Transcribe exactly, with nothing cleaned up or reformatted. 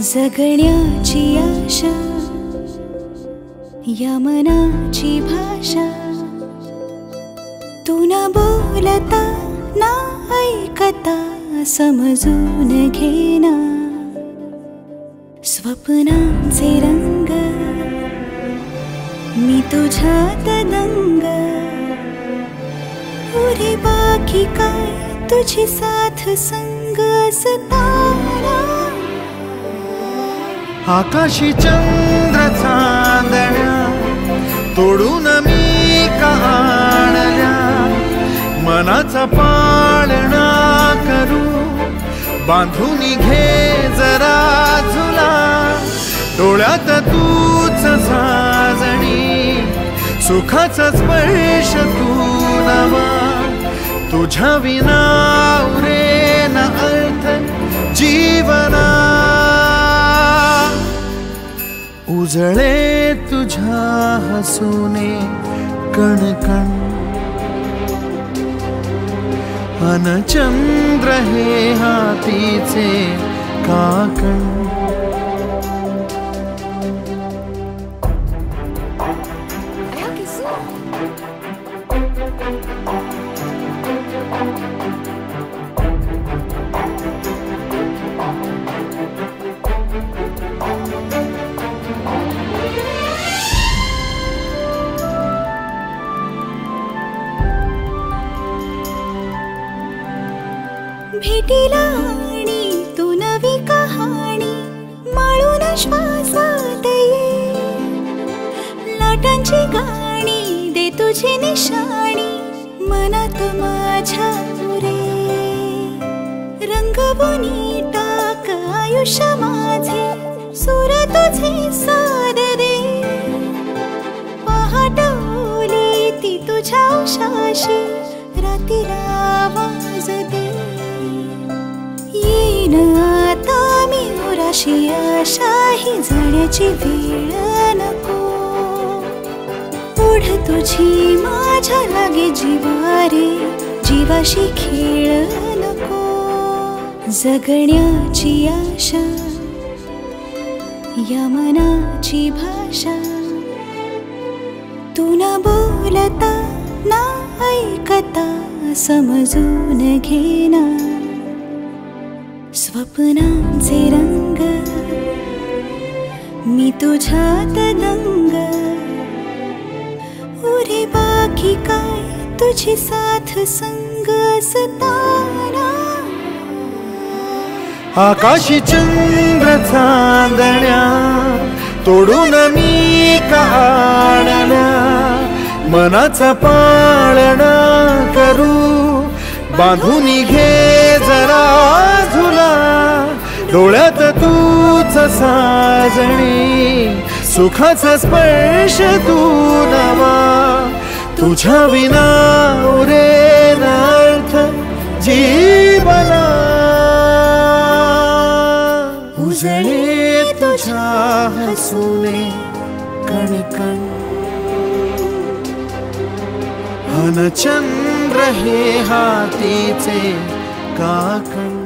जगण्याची आशा या मनाची भाषा, तू न बोलता ना ऐकता समजून घेना, स्वप्नांचे रंग मी तुझ्यात दंग, पुरे बाकी काय तुझी साथ संग असताना। आकाशी चंद्र चांदण्या तोडून मी का आणल्या, मनाचा पाळणा करू बांधून घे जरा झुला, डोळ्यात तूच साजणी सुखाचा स्पर्श तू नवा, तुझ्या विना उरेना अर्थ जीवना, उजळे तुझ्या हसूने कणकण, अन चंद्र हे हातीचे काकण। भेटीला आणि तू नवी कहाणी माळून श्वासात ये, लाटांची गाणी दे तुझी निशाणी मनात माझ्या पुरे, रंगवून टाक आयुष्य माझे सूर तुझे साद दे, पहाटवली ती तुझ्या उशाशी रातीला आवाज दे, येईन आता मी उराशी आशाही जाण्याची वेळ नको, पुढ तुझी माझ्या लागे जीवारे जीवाशी खेळ नको, जगण्याची आशा या मनाची भाषा, तू न बोलता ना ऐकता समजून घेना, स्वप्नांचे रंग मी तुझ्यात दंग, उरे बाकी काय तुझी साथ संग असताना। आकाशी चंद्र चांदण्या तोडून मी का आणल्या, मनाचा पाळणा करू बांधून घे जरा झुला, डोळ्यात तूच साजणी सुखाचा स्पर्श तू नवा, तुझ्या विना उरेना अर्थ जीवना, उजळे तुझ्या हसूने कणकण, अन चंद्र हे हातीचे काकण।